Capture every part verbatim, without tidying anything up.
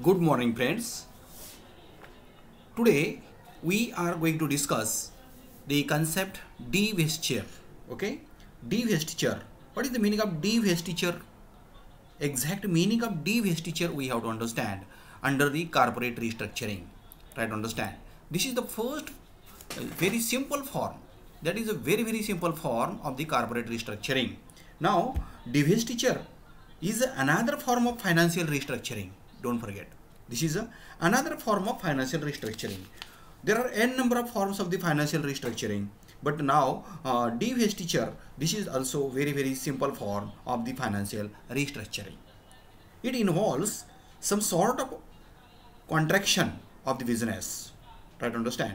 Good morning, friends. Today we are going to discuss the concept divestiture. Okay, divestiture. What is the meaning of divestiture? Exact meaning of divestiture we have to understand under the corporate restructuring. Try to understand. This is the first uh, very simple form. That is a very very simple form of the corporate restructuring. Now, divestiture is another form of financial restructuring. Don't forget. This is a, another form of financial restructuring. There are n number of forms of the financial restructuring. But now, uh, divestiture, this is also very very simple form of the financial restructuring. It involves some sort of contraction of the business. Try to understand.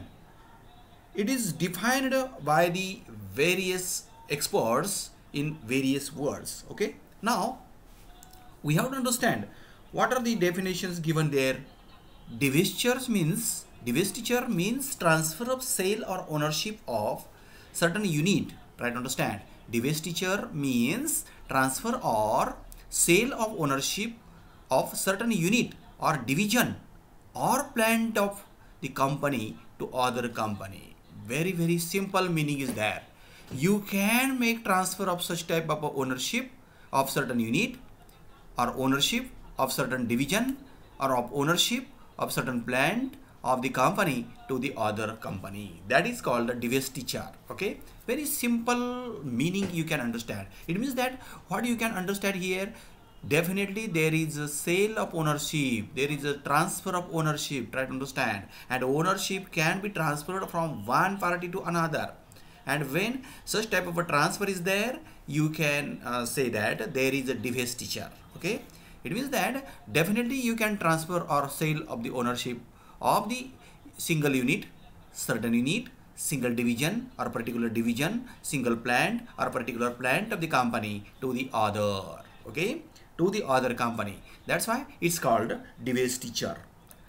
It is defined by the various experts in various words. Okay. Now, we have to understand what are the definitions given there. Divestiture means divestiture means transfer of sale or ownership of certain unit. Try to understand. Divestiture means transfer or sale of ownership of certain unit or division or plant of the company to other company. Very very simple meaning is there. You can make transfer of such type of ownership of certain unit or ownership of certain division or of ownership of certain plant of the company to the other company. That is called the divestiture. Okay, very simple meaning you can understand. It means that what you can understand here, definitely there is a sale of ownership, there is a transfer of ownership. Try to understand. And ownership can be transferred from one party to another, and when such type of a transfer is there, you can uh, say that there is a divestiture. Okay, it means that definitely you can transfer or sale of the ownership of the single unit, certain unit, single division or particular division, single plant or particular plant of the company to the other. Okay, to the other company. That's why it's called divestiture.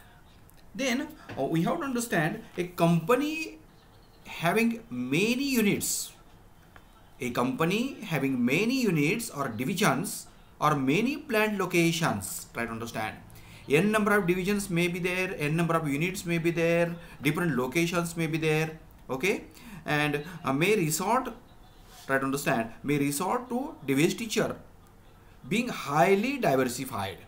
Then uh, we have to understand a company having many units. A company having many units or divisions or many plant locations. Try to understand. N number of divisions may be there, n number of units may be there, different locations may be there. Okay, and uh, may resort, try to understand, may resort to divestiture being highly diversified.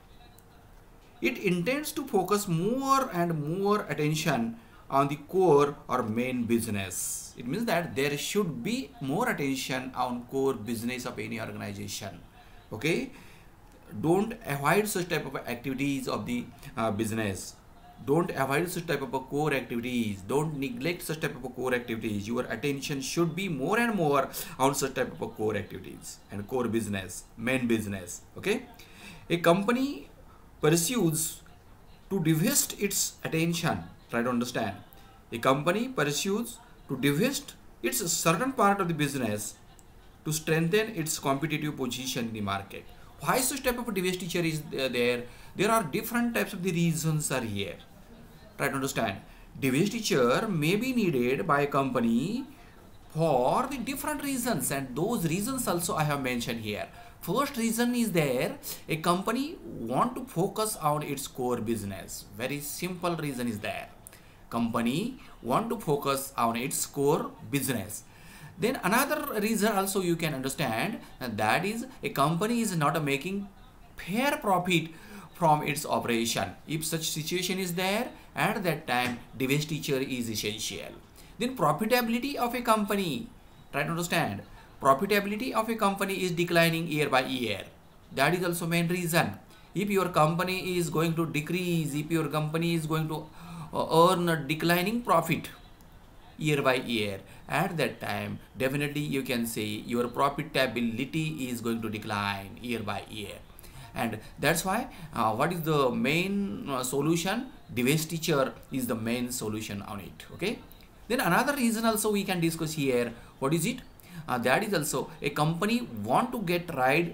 It intends to focus more and more attention on the core or main business. It means that there should be more attention on core business of any organization. Okay, don't avoid such type of activities of the uh, business. Don't avoid such type of core activities. Don't neglect such type of core activities. Your attention should be more and more on such type of core activities and core business, main business. Okay, a company pursues to divest its attention. Try to understand. A company pursues to divest its certain part of the business to strengthen its competitive position in the market. Why such type of divestiture is there? There are different types of the reasons are here. Try to understand. Divestiture may be needed by a company for the different reasons, and those reasons also I have mentioned here. First reason is there, a company want to focus on its core business. Very simple reason is there. Company want to focus on its core business. Then another reason also you can understand, and that is a company is not making fair profit from its operation. If such situation is there, at that time divestiture is essential. Then profitability of a company, try to understand, profitability of a company is declining year by year. That is also main reason. If your company is going to decrease, if your company is going to uh, earn a declining profit year by year, at that time definitely you can say your profitability is going to decline year by year. And that's why uh, what is the main uh, solution? Divestiture is the main solution on it. Okay, then another reason also we can discuss here. What is it? Uh, that is also a company want to get rid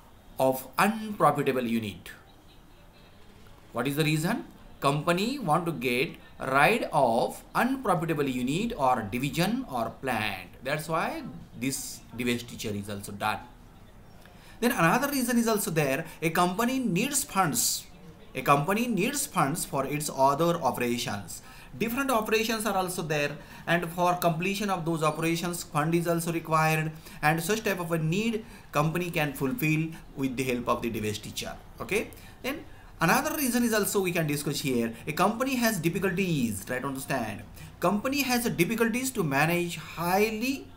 of unprofitable unit. What is the reason? Company want to get rid of unprofitable unit or division or plant. That's why this divestiture is also done. Then another reason is also there. A company needs funds. A company needs funds for its other operations. Different operations are also there, and for completion of those operations fund is also required, and such type of a need company can fulfill with the help of the divestiture. Okay, then another reason is also we can discuss here. A company has difficulties, try to understand. Company has difficulties to manage highly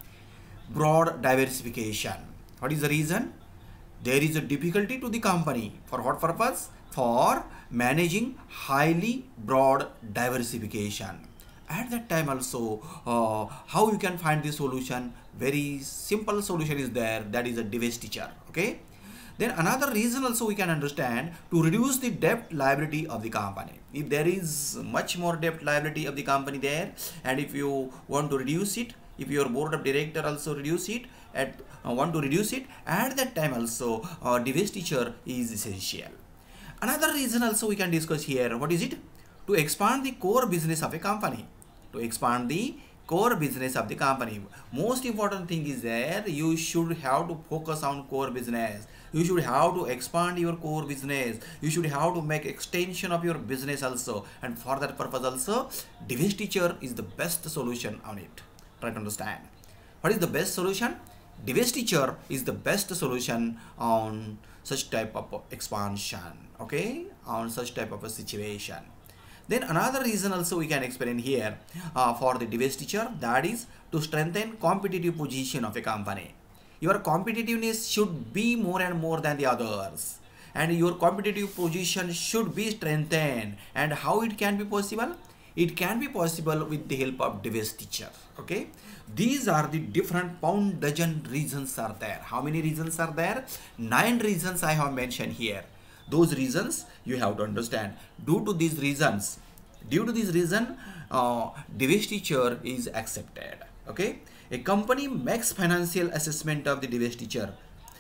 broad diversification. What is the reason? There is a difficulty to the company. For what purpose? For managing highly broad diversification. At that time also, uh, how you can find the solution? Very simple solution is there, that is a divestiture. Okay. Then another reason also we can understand, to reduce the debt liability of the company. If there is much more debt liability of the company there, and if you want to reduce it, if your board of director also reduce it, at uh, want to reduce it, at that time also uh, divestiture is essential. Another reason also we can discuss here. What is it? To expand the core business of a company. To expand the core business of the company. Most important thing is there, you should have to focus on core business. You should have to expand your core business. You should have to make extension of your business also. And for that purpose also, divestiture is the best solution on it. Try to understand. What is the best solution? Divestiture is the best solution on such type of expansion. Okay, on such type of a situation. Then another reason also we can explain here uh, for the divestiture, that is to strengthen competitive position of a company. Your competitiveness should be more and more than the others, and your competitive position should be strengthened. And how it can be possible? It can be possible with the help of divestiture. Okay, these are the different pound dozen reasons are there. How many reasons are there? Nine reasons I have mentioned here. Those reasons you have to understand. Due to these reasons, due to this reason, uh, divestiture is accepted. Okay, a company makes financial assessment of the divestiture,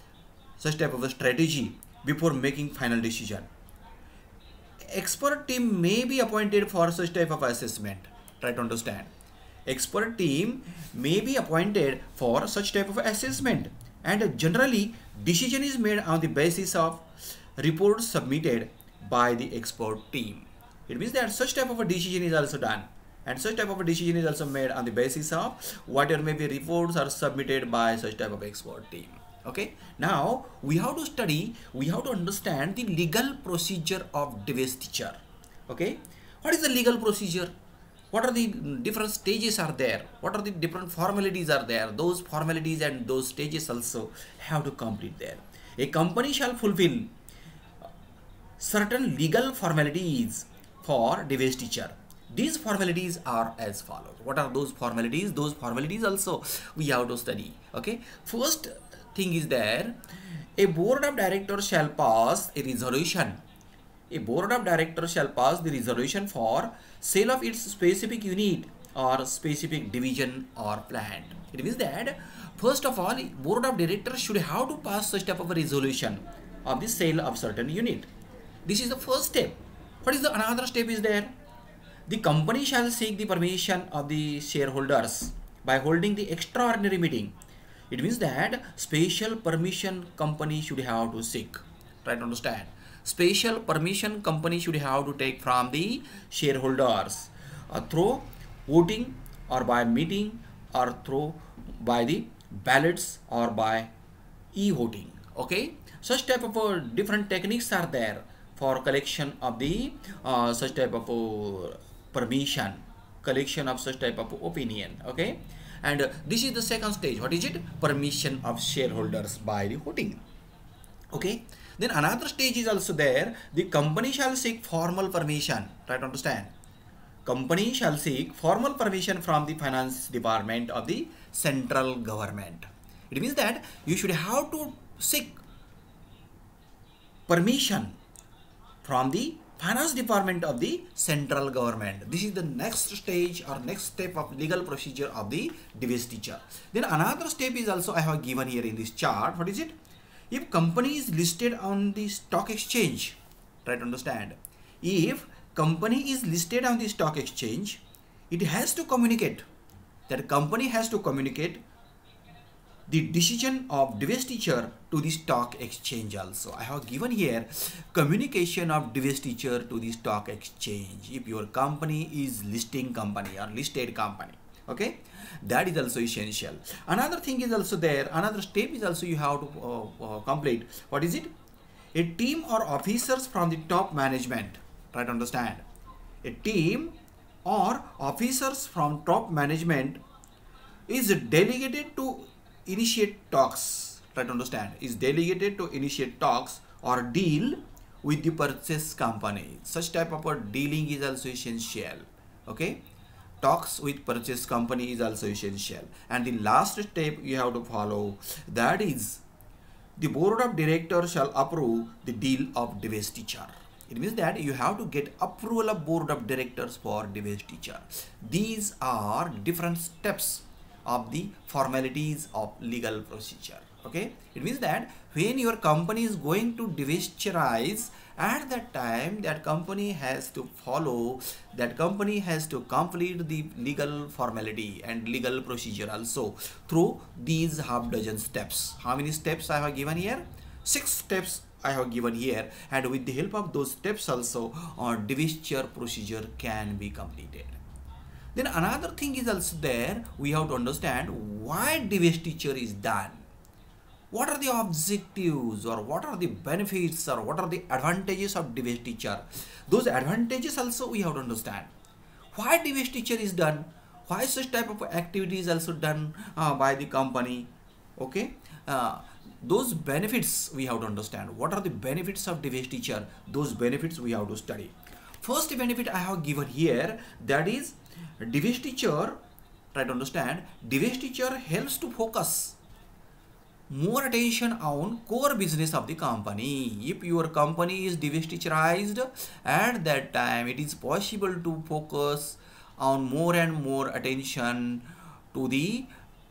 such type of a strategy, before making final decision. Expert team may be appointed for such type of assessment. Try to understand. Expert team may be appointed for such type of assessment, and generally decision is made on the basis of reports submitted by the expert team. It means that such type of a decision is also done, and such type of a decision is also made on the basis of whatever may be reports are submitted by such type of expert team. Okay, now we have to study, we have to understand the legal procedure of divestiture. Okay, what is the legal procedure? What are the different stages are there? What are the different formalities are there? Those formalities and those stages also have to complete there. A company shall fulfill certain legal formalities for divestiture. These formalities are as follows. What are those formalities? Those formalities also we have to study. Okay, first thing is there, a board of directors shall pass a resolution. A board of directors shall pass the resolution for sale of its specific unit or specific division or plant. It means that first of all, board of directors should have to pass such type of a resolution of the sale of certain unit. This is the first step. What is the another step is there? The company shall seek the permission of the shareholders by holding the extraordinary meeting. It means that special permission company should have to seek. Try to understand. Special permission company should have to take from the shareholders uh, through voting or by meeting or through by the ballots or by e-voting. Okay, such type of uh, different techniques are there for collection of the uh, such type of uh, permission, collection of such type of opinion. Okay, and uh, this is the second stage. What is it? Permission of shareholders by the voting. Okay, then another stage is also there. The company shall seek formal permission. Try to understand. Company shall seek formal permission from the finance department of the central government. It means that you should have to seek permission from the finance department of the central government. This is the next stage or next step of legal procedure of the divestiture. Then another step is also I have given here in this chart. What is it? If company is listed on the stock exchange, try to understand. If company is listed on the stock exchange, it has to communicate. That company has to communicate the decision of divestiture to the stock exchange also. I have given here communication of divestiture to the stock exchange. If your company is listing company or listed company, okay, that is also essential. Another thing is also there, another step is also you have to uh, uh, complete. What is it? A team or officers from the top management. Try to understand. A team or officers from top management is delegated to initiate talks. Try to understand. Is delegated to initiate talks or deal with the purchase company. Such type of a dealing is also essential. Okay. Talks with purchase company is also essential. And the last step you have to follow, that is the board of directors shall approve the deal of divestiture. It means that you have to get approval of board of directors for divestiture. These are different steps of the formalities of legal procedure. Okay, it means that when your company is going to divesturize, at that time that company has to follow, that company has to complete the legal formality and legal procedure also through these half dozen steps. How many steps I have given here? Six steps I have given here, and with the help of those steps also our divestiture procedure can be completed. Then another thing is also there, we have to understand why divestiture is done. What are the objectives, or what are the benefits, or what are the advantages of divestiture? Those advantages also we have to understand. Why divestiture is done? Why such type of activity is also done uh, by the company? Okay. Uh, those benefits we have to understand. What are the benefits of divestiture? Those benefits we have to study. First benefit I have given here, that is divestiture. Try to understand. Divestiture helps to focus more attention on core business of the company. If your company is divestiturized, at that time it is possible to focus on more and more attention to the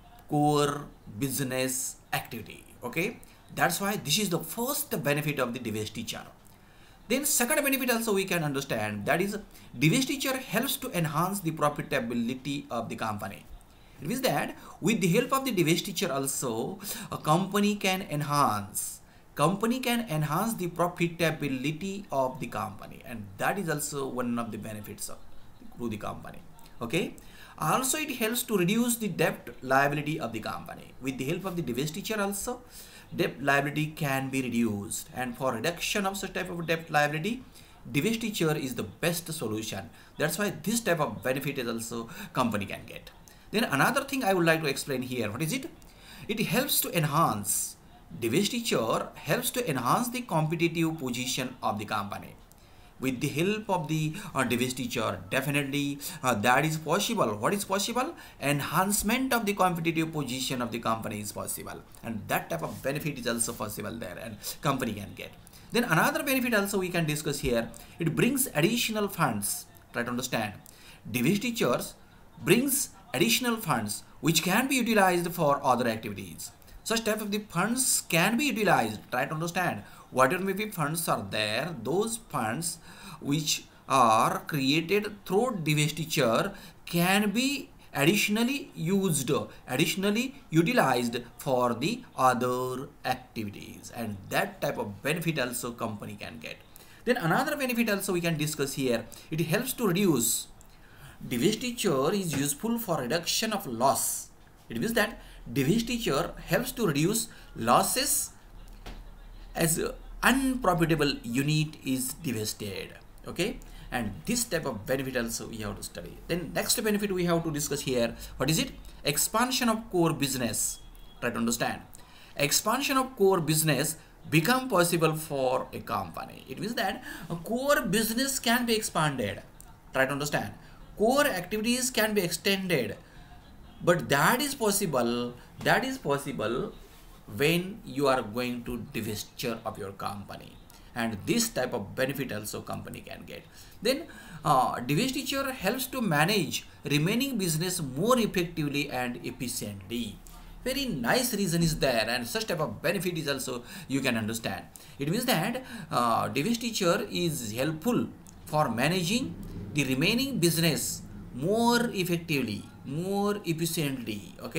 core business activity. Okay, that's why this is the first benefit of the divestiture. Then second benefit also we can understand, that is divestiture helps to enhance the profitability of the company. It means that with the help of the divestiture also a company can enhance company can enhance the profitability of the company, and that is also one of the benefits of to the company. Okay, also it helps to reduce the debt liability of the company. With the help of the divestiture also debt liability can be reduced, and for reduction of such type of debt liability divestiture is the best solution. That's why this type of benefit is also company can get. Then another thing I would like to explain here, what is it? It helps to enhance, divestiture helps to enhance the competitive position of the company. With the help of the uh, divestiture, definitely uh, that is possible. What is possible? Enhancement of the competitive position of the company is possible, and that type of benefit is also possible there, and company can get. Then another benefit also we can discuss here, it brings additional funds. Try to understand. Divestitures brings additional funds which can be utilized for other activities. Such type of the funds can be utilized. Try to understand. Whatever maybe funds are there, those funds which are created through divestiture can be additionally used, additionally utilized for the other activities, and that type of benefit also company can get. Then another benefit also we can discuss here, it helps to reduce. Divestiture is useful for reduction of loss. It means that divestiture helps to reduce losses as unprofitable unit is divested. Okay, and this type of benefit also we have to study. Then next benefit we have to discuss here, what is it? Expansion of core business. Try to understand. Expansion of core business become possible for a company. It means that a core business can be expanded. Try to understand. Core activities can be extended, but that is possible that is possible when you are going to divestiture of your company, and this type of benefit also company can get. Then uh, divestiture helps to manage remaining business more effectively and efficiently. Very nice reason is there, and such type of benefit is also you can understand. It means that uh, divestiture is helpful for managing the remaining business more effectively, more efficiently. Okay,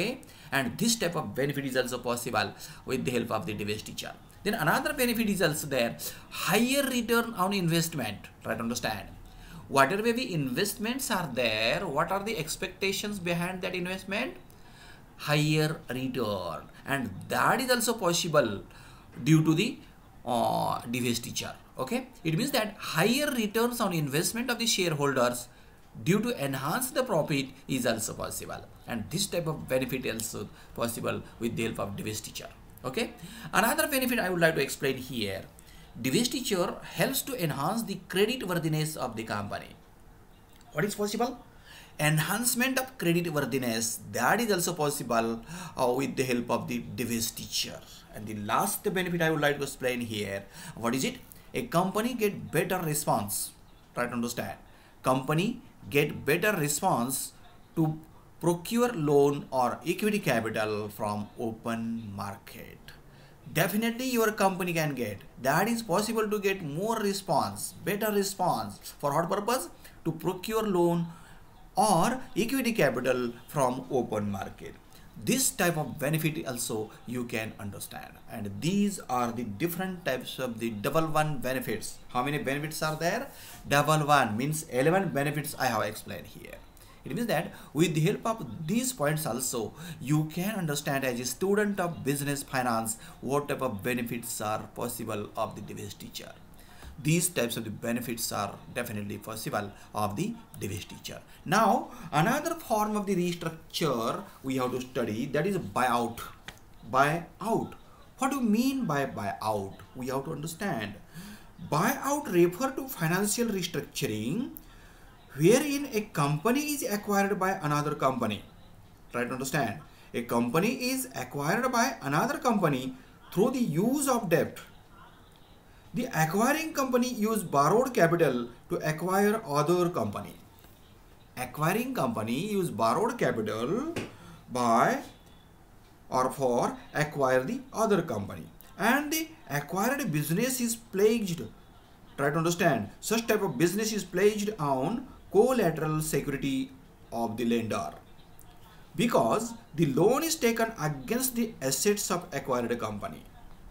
and this type of benefit is also possible with the help of the divestiture. Then another benefit is also there, higher return on investment. Try to understand. Whatever maybe investments are there, what are the expectations behind that investment? Higher return, and that is also possible due to the uh, divestiture. Okay, it means that higher returns on investment of the shareholders due to enhance the profit is also possible, and this type of benefit also possible with the help of divestiture. Okay, another benefit I would like to explain here, divestiture helps to enhance the credit worthiness of the company. What is possible? Enhancement of credit worthiness, that is also possible uh, with the help of the divestiture. And the last benefit I would like to explain here, what is it? A company get better response. Try to understand. Company get better response to procure loan or equity capital from open market. Definitely your company can get. That is possible to get more response, better response. For what purpose? To procure loan or equity capital from open market. This type of benefit also you can understand, and these are the different types of the double one benefits. How many benefits are there? Double one means eleven benefits I have explained here. It means that with the help of these points also you can understand as a student of business finance what type of benefits are possible of the divestiture. These types of the benefits are definitely possible of the divestiture. Now another form of the restructure we have to study, that is buyout. Buyout. What do you mean by buyout? We have to understand. Buyout refer to financial restructuring wherein a company is acquired by another company. Try to understand. A company is acquired by another company through the use of debt. The acquiring company use borrowed capital to acquire other company. Acquiring company use borrowed capital by or for acquire the other company, and the acquired business is pledged. Try to understand. Such type of business is pledged on collateral security of the lender, because the loan is taken against the assets of acquired company.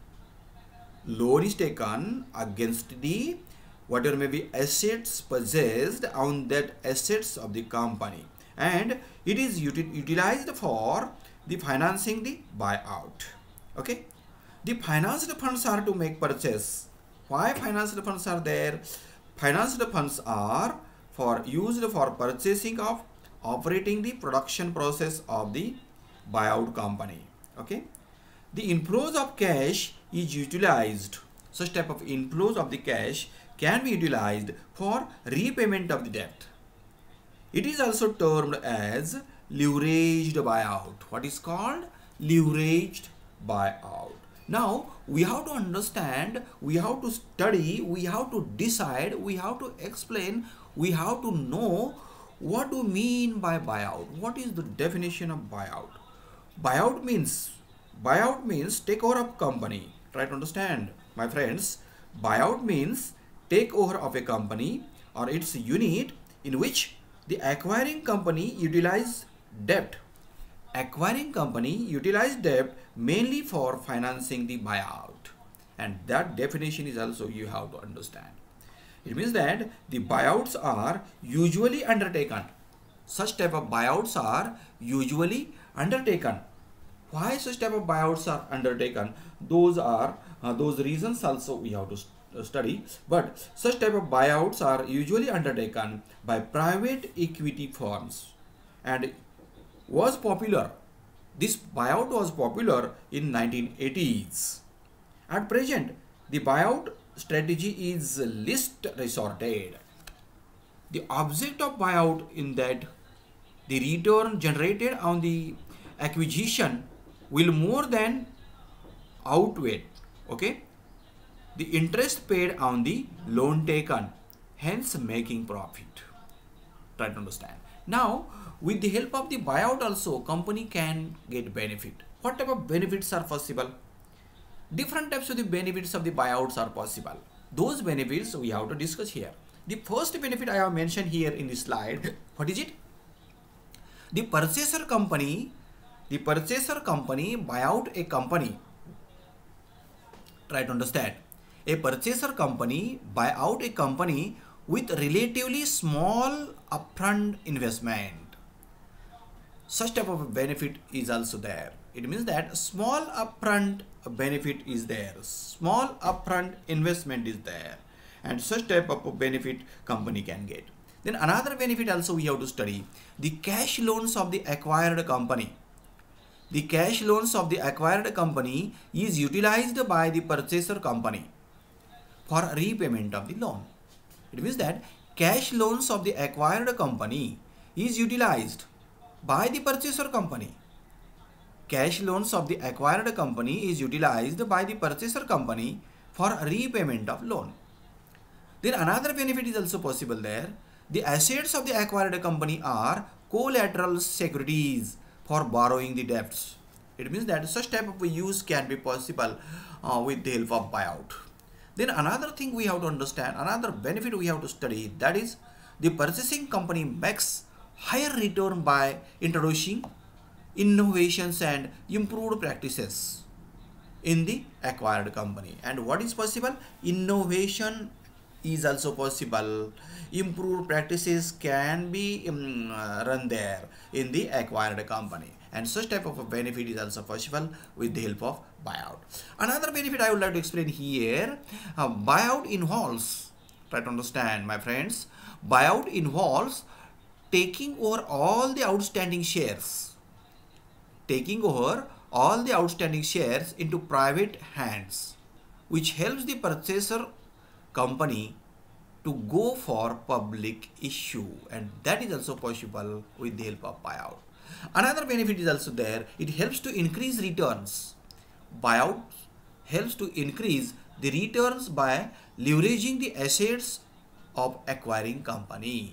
Loan is taken against the whatever may be assets possessed on that assets of the company, and it is util utilized for the financing the buyout. Okay, the financed funds are to make purchase. Why financed funds are there? Financed funds are for used for purchasing of operating the production process of the buyout company. Okay, the inflows of cash is utilized. Such type of inflows of the cash can be utilized for repayment of the debt. It is also termed as leveraged buyout. What is called? Leveraged buyout. Now we have to understand, we have to study, we have to decide, we have to explain, we have to know what do you mean by buyout. What is the definition of buyout? Buyout means buyout means takeover of company. Try to understand, my friends. Buyout means takeover of a company or its unit in which the acquiring company utilize debt. Acquiring company utilize debt mainly for financing the buyout, and that definition is also you have to understand. It means that the buyouts are usually undertaken. Such type of buyouts are usually undertaken. Why such type of buyouts are undertaken? Those are uh, those reasons also we have to st uh, study. But such type of buyouts are usually undertaken by private equity firms, and was popular. This buyout was popular in nineteen eighties. At present, the buyout strategy is least resorted. The object of buyout in that the return generated on the acquisition will more than outweigh, okay, the interest paid on the loan taken, hence making profit. Try to understand. Now, with the help of the buyout also, company can get benefit. What type of benefits are possible? Different types of the benefits of the buyouts are possible. Those benefits we have to discuss here. The first benefit I have mentioned here in this slide, what is it? The purchaser company The purchaser company buy out a company. Try to understand. A purchaser company buy out a company with relatively small upfront investment. Such type of benefit is also there. It means that small upfront benefit is there. Small upfront investment is there. And such type of benefit company can get. Then another benefit also we have to study. The cash loans of the acquired company. The cash loans of the acquired company is utilized by the purchaser company for repayment of the loan. It means that cash loans of the acquired company is utilized by the purchaser company. Cash loans of the acquired company is utilized by the purchaser company for repayment of loan. Then another benefit is also possible there. The assets of the acquired company are collateral securities for borrowing the debts. It means that such type of use can be possible uh, with the help of buyout. Then another thing we have to understand, another benefit we have to study, that is the purchasing company makes higher return by introducing innovations and improved practices in the acquired company. And what is possible? Innovation is also possible. Improved practices can be um, uh, run there in the acquired company, and such type of a benefit is also possible with the help of buyout. Another benefit I would like to explain here, uh, buyout involves, try to understand my friends, buyout involves taking over all the outstanding shares, taking over all the outstanding shares into private hands, which helps the purchaser company to go for public issue, and that is also possible with the help of buyout. Another benefit is also there. It helps to increase returns. Buyout helps to increase the returns by leveraging the assets of acquiring company.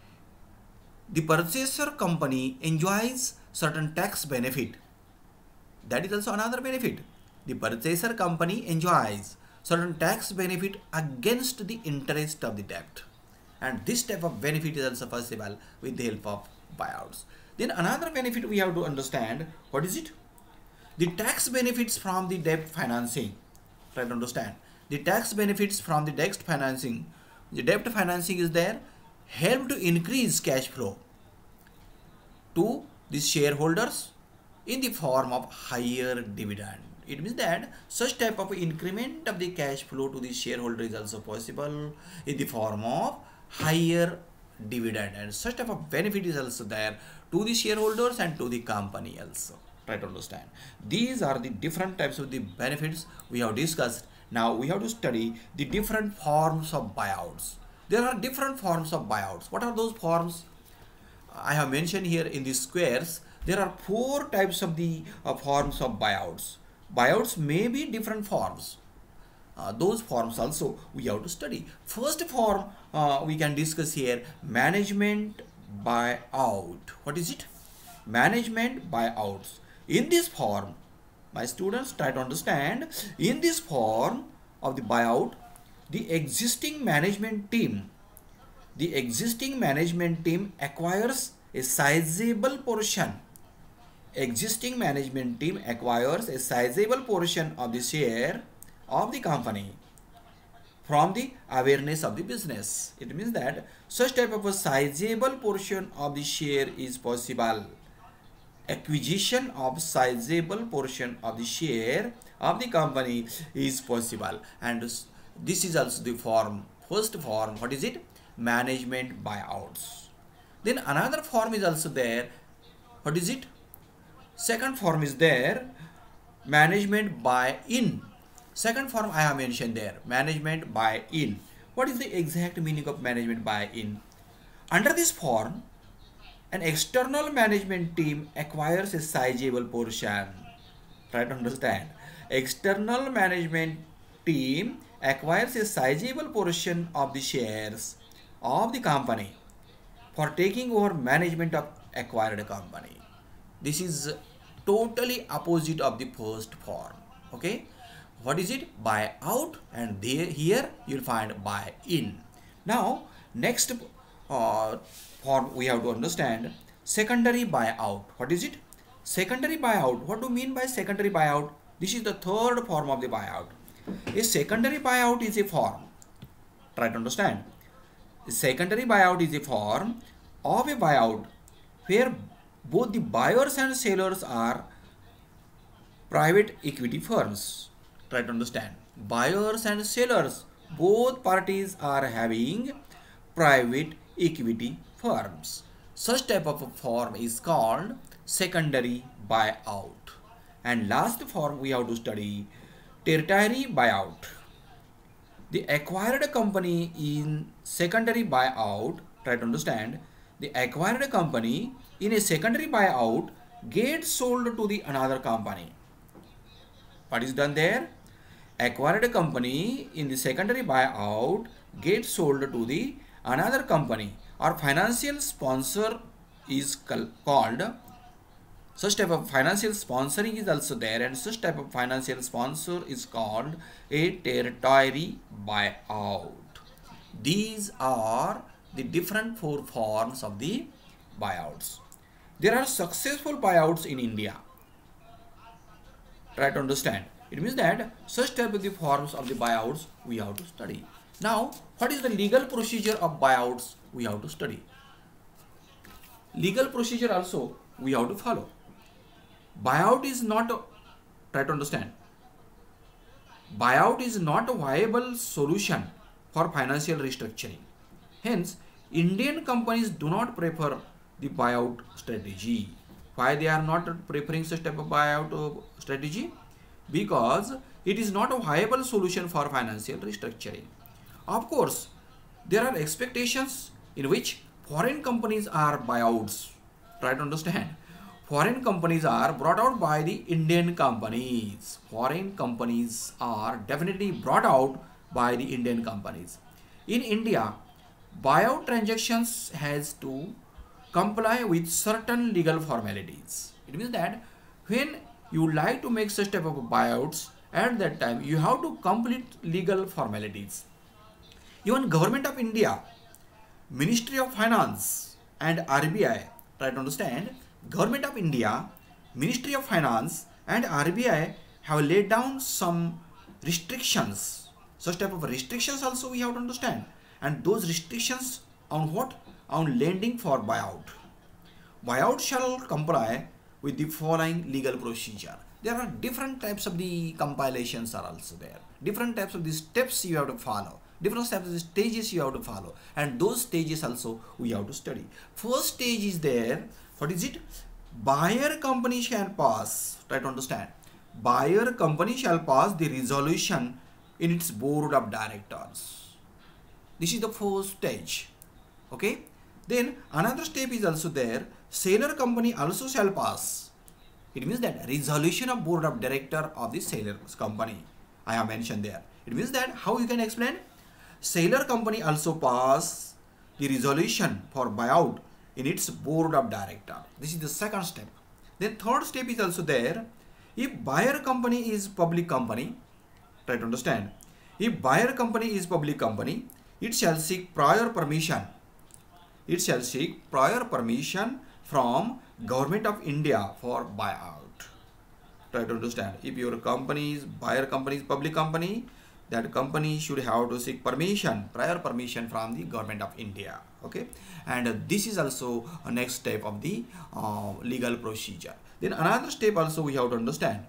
The purchaser company enjoys certain tax benefit. That is also another benefit. The purchaser company enjoys certain tax benefit against the interest of the debt, and this type of benefit is also possible with the help of buyouts. Then another benefit we have to understand, what is it? The tax benefits from the debt financing. Try to understand. The tax benefits from the debt financing. The debt financing is there, help to increase cash flow to the shareholders in the form of higher dividend. It means that such type of increment of the cash flow to the shareholder is also possible in the form of higher dividend, and such type of benefit is also there to the shareholders and to the company also. Try to understand. These are the different types of the benefits we have discussed. Now we have to study the different forms of buyouts. There are different forms of buyouts. What are those forms? I have mentioned here in the squares. There are four types of the uh, forms of buyouts. Buyouts may be different forms. Uh, those forms also we have to study. First form uh, we can discuss here, management buyout. What is it? Management buyouts. In this form, my students, try to understand, in this form of the buyout, the existing management team, the existing management team acquires a sizable portion. Existing management team acquires a sizable portion of the share of the company from the awareness of the business. It means that such type of a sizable portion of the share is possible. Acquisition of sizable portion of the share of the company is possible, and this is also the form, first form. What is it? Management buyouts. Then another form is also there. What is it? Second form is there, management buy-in. Second form I have mentioned there, management buy-in. What is the exact meaning of management buy-in? Under this form, an external management team acquires a sizable portion. Try to understand. External management team acquires a sizable portion of the shares of the company for taking over management of acquired company. This is totally opposite of the first form. Okay, what is it? Buy out, and there here you'll find buy in. Now next uh, form we have to understand, secondary buyout. What is it? Secondary buyout. What do you mean by secondary buyout? This is the third form of the buyout. A secondary buyout is a form. Try to understand. A secondary buyout is a form of a buyout where both the buyers and sellers are private equity firms. Try to understand. Buyers and sellers, both parties are having private equity firms. Such type of a form is called secondary buyout. And last form we have to study tertiary buyout. The acquired company in secondary buyout, try to understand, the acquired company in a secondary buyout gets sold to the another company. What is done there? Acquired company in the secondary buyout gets sold to the another company, or financial sponsor is called. Such type of financial sponsoring is also there, and such type of financial sponsor is called a tertiary buyout. These are the different four forms of the buyouts. There are successful buyouts in India. Try to understand. It means that such type of the forms of the buyouts we have to study. Now, what is the legal procedure of buyouts we have to study? Legal procedure also we have to follow. Buyout is not, try to understand, buyout is not a viable solution for financial restructuring. Hence, Indian companies do not prefer the buyout strategy. Why they are not preferring such type of buyout strategy? Because it is not a viable solution for financial restructuring. Of course, there are expectations in which foreign companies are buyouts. Try to understand. Foreign companies are brought out by the Indian companies. Foreign companies are definitely brought out by the Indian companies. In India, buyout transactions has to comply with certain legal formalities. It means that when you like to make such type of buyouts, at that time you have to complete legal formalities. Even Government of India, Ministry of Finance and R B I, try to understand, Government of India, Ministry of Finance and R B I have laid down some restrictions. Such type of restrictions also we have to understand. And those restrictions on what? On lending for buyout. Buyout shall comply with the following legal procedure. There are different types of the compilations are also there. Different types of the steps you have to follow. Different types of the stages you have to follow. And those stages also we have to study. First stage is there. What is it? Buyer company shall pass. Try to understand. Buyer company shall pass the resolution in its board of directors. This is the first stage. Okay. Then another step is also there. Seller company also shall pass. It means that resolution of board of director of the seller's company. I have mentioned there. It means that how you can explain? Seller company also pass the resolution for buyout in its board of director. This is the second step. Then third step is also there. If buyer company is public company, try to understand. If buyer company is public company, it shall seek prior permission. It shall seek prior permission from Government of India for buyout. Try to understand. If your company is buyer company is public company, that company should have to seek permission, prior permission from the Government of India. Okay, and uh, this is also a next step of the uh, legal procedure. Then another step also we have to understand.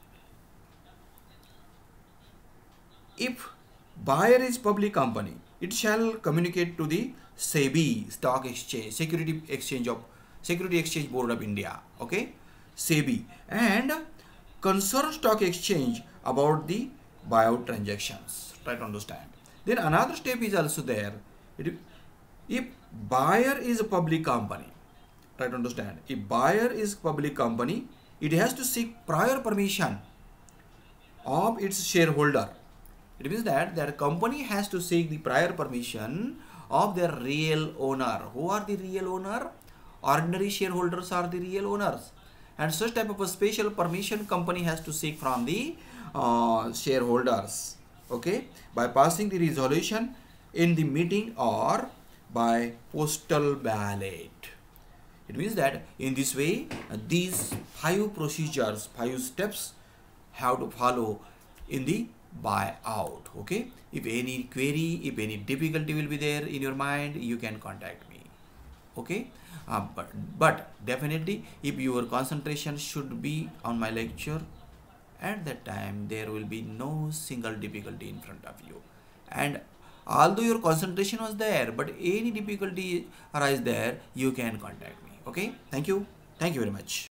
If buyer is public company, it shall communicate to the SEBI, Stock Exchange, Security Exchange of Security Exchange Board of India. Okay, SEBI and Concerned Stock Exchange about the buyout transactions. Try to understand. Then another step is also there. It, if buyer is a public company, try to understand. If buyer is public company, it has to seek prior permission of its shareholder. It means that their company has to seek the prior permission of their real owner. Who are the real owner? Ordinary shareholders are the real owners. And such type of a special permission company has to seek from the uh, shareholders. Okay, by passing the resolution in the meeting or by postal ballot. It means that in this way, uh, these five procedures, five steps have to follow in the buyout. Okay. If any query, if any difficulty will be there in your mind, you can contact me. Okay. Uh, but, but definitely, if your concentration should be on my lecture, at that time there will be no single difficulty in front of you. And although your concentration was there, but any difficulty arise there, you can contact me. Okay. Thank you. Thank you very much.